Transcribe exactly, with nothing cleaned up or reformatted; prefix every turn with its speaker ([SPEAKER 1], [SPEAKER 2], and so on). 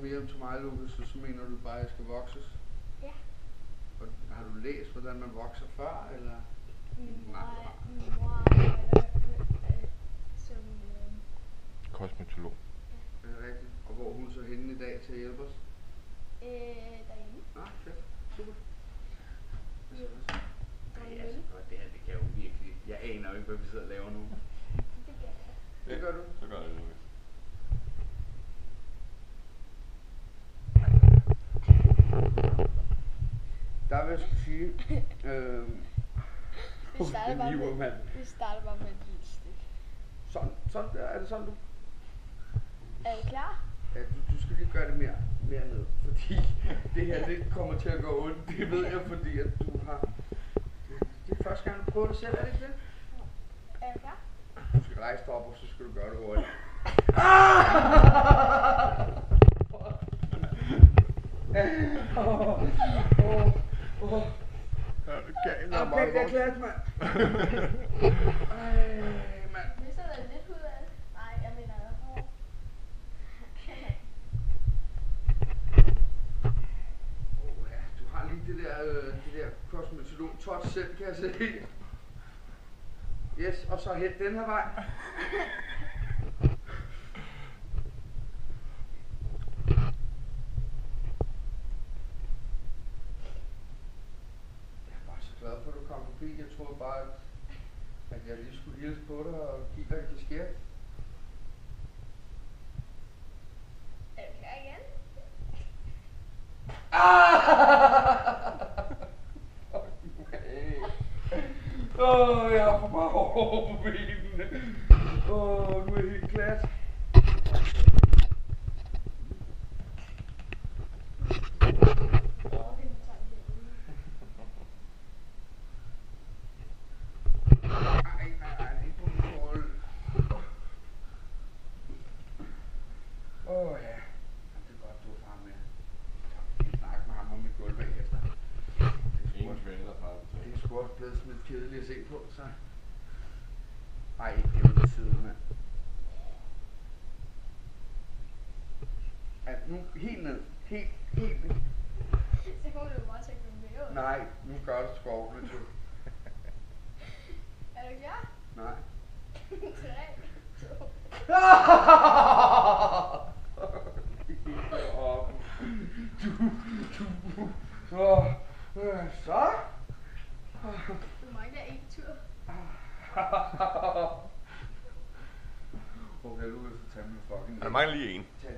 [SPEAKER 1] hjem til mig, Lukas, så, så mener du bare, at jeg skal vokses?
[SPEAKER 2] Ja.
[SPEAKER 1] Og har du læst, hvordan man vokser før, eller?
[SPEAKER 2] Min mor,
[SPEAKER 1] Nej.
[SPEAKER 2] min mor arbejder øh, som... Øh,
[SPEAKER 3] Kosmetolog.
[SPEAKER 1] Ja. Er det rigtigt? Og hvor er hun så henne i dag til at hjælpe os?
[SPEAKER 2] øh, derinde.
[SPEAKER 1] Nå, fedt. Super.
[SPEAKER 2] Jo.
[SPEAKER 1] Nej, altså, godt, det her, det kan jo virkelig... Jeg aner jo ikke, hvad vi sidder og laver nu.
[SPEAKER 2] Det gør jeg.
[SPEAKER 1] Det gør du?
[SPEAKER 3] Så gør jeg det, Lukas.
[SPEAKER 1] Der vil jeg skulle sige... Øh,
[SPEAKER 2] Vi starter bare
[SPEAKER 1] hiver,
[SPEAKER 2] med,
[SPEAKER 1] mand.
[SPEAKER 2] vi starter bare med et lille stykke.
[SPEAKER 1] Sådan, sådan der. Er det sådan, du?
[SPEAKER 2] Er I klar?
[SPEAKER 1] Ja, du, du skal lige gøre det mere, mere ned, fordi det her, det kommer til at gå ondt. Det ved jeg, fordi at du har... Det, det er første gang, du prøver det selv, er det ikke det?
[SPEAKER 2] Er I klar?
[SPEAKER 1] Du skal rejse dig op, og så skal du gøre det hurtigt. Ah! Åh, åh, åh.
[SPEAKER 3] Ja, det kan
[SPEAKER 1] Jeg bliver klædt, mand. Ej, mand.
[SPEAKER 2] Hvis der er lidt ud af det. Nej, jeg mener jeg hård.
[SPEAKER 1] Åh, ja, du har lige det der, øh, det der kosmetolog touch selv, kan jeg se. Yes, og så hen den her vej. Jeg er bare så glad for, at du kom forbi. Jeg troede bare, at, at jeg lige skulle hilse på dig og give dig en kasket.
[SPEAKER 2] Er du klar igen?
[SPEAKER 1] Åh, oh, jeg har for meget hår på benene. Åh, oh, nu er jeg helt glat.
[SPEAKER 2] Okay, nu tager vi det.
[SPEAKER 1] Ej, ej, ej, det er på min skål. Åh oh, ja, det er godt, du er far med. Jeg kan snakke med ham om mit gulv bagefter. Det er sgu
[SPEAKER 3] Ingen
[SPEAKER 1] også-
[SPEAKER 3] kvinde, der plejer at
[SPEAKER 1] det
[SPEAKER 3] betale.
[SPEAKER 1] er sgu også blevet sådan lidt kedeligt at se på, så... Ej, ikke det på siden, mand. Ja, nu helt ned. Helt, helt ned.
[SPEAKER 2] Så kommer du bare til at gå med ud.
[SPEAKER 1] Nej, nu gør det sgu ordentligt, du.
[SPEAKER 2] Er du klar?
[SPEAKER 1] Nej.
[SPEAKER 2] tre, to.
[SPEAKER 1] Du, du, åh, øh, så?
[SPEAKER 2] Du mangler en tur.
[SPEAKER 1] Okay, nu vil jeg tage min fucking...
[SPEAKER 3] Der mangler lige en.
[SPEAKER 1] Tag